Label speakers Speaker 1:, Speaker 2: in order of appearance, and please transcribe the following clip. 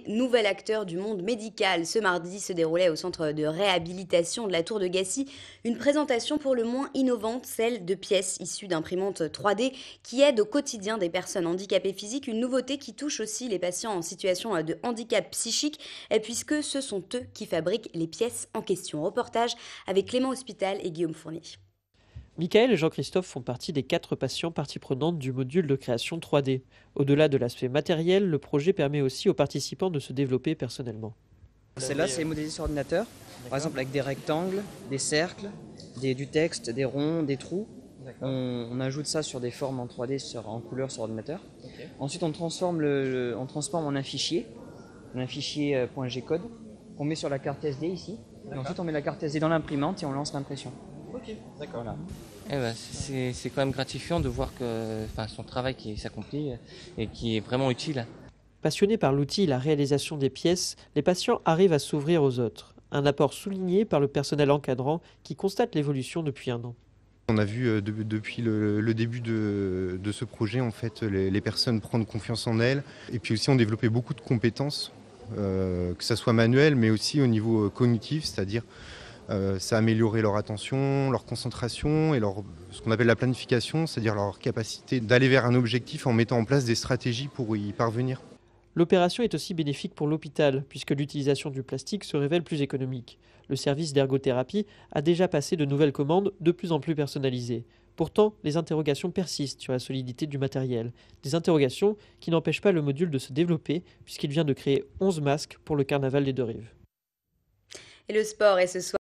Speaker 1: nouvel acteur du monde médical. Ce mardi se déroulait au centre de réhabilitation de la Tour de Gassy une présentation pour le moins innovante, celle de pièces issues d'imprimantes 3D qui aident au quotidien des personnes handicapées physiques. Une nouveauté qui touche aussi les patients en situation de handicap psychique, puisque ce sont eux qui fabriquent les pièces en question. Reportage avec Clément Hospital et Guillaume Fournier.
Speaker 2: Michael et Jean-Christophe font partie des 4 patients partie prenante du module de création 3D. Au-delà de l'aspect matériel, le projet permet aussi aux participants de se développer personnellement.
Speaker 3: Celle-là, c'est modélisé sur ordinateur, par exemple avec des rectangles, des cercles, du texte, des ronds, des trous. On ajoute ça sur des formes en 3D, en couleur sur ordinateur. Okay. Ensuite, on transforme en un fichier .g-code qu'on met sur la carte SD ici. Et ensuite, on met la carte SD dans l'imprimante et on lance l'impression.
Speaker 4: Ok, d'accord. Voilà.
Speaker 5: C'est quand même gratifiant de voir que son travail qui s'accomplit et qui est vraiment utile.
Speaker 2: Passionnés par l'outil et la réalisation des pièces, les patients arrivent à s'ouvrir aux autres. Un apport souligné par le personnel encadrant qui constate l'évolution depuis 1 an.
Speaker 6: On a vu depuis le début de ce projet en fait, les personnes prendre confiance en elles et puis aussi on développait beaucoup de compétences, que ça soit manuel mais aussi au niveau cognitif, c'est-à-dire ça a amélioré leur attention, leur concentration et ce qu'on appelle la planification, c'est-à-dire leur capacité d'aller vers un objectif en mettant en place des stratégies pour y parvenir.
Speaker 2: L'opération est aussi bénéfique pour l'hôpital, puisque l'utilisation du plastique se révèle plus économique. Le service d'ergothérapie a déjà passé de nouvelles commandes de plus en plus personnalisées. Pourtant, les interrogations persistent sur la solidité du matériel. Des interrogations qui n'empêchent pas le module de se développer, puisqu'il vient de créer 11 masques pour le carnaval des Deux-Rives.
Speaker 1: Et le sport est ce soir.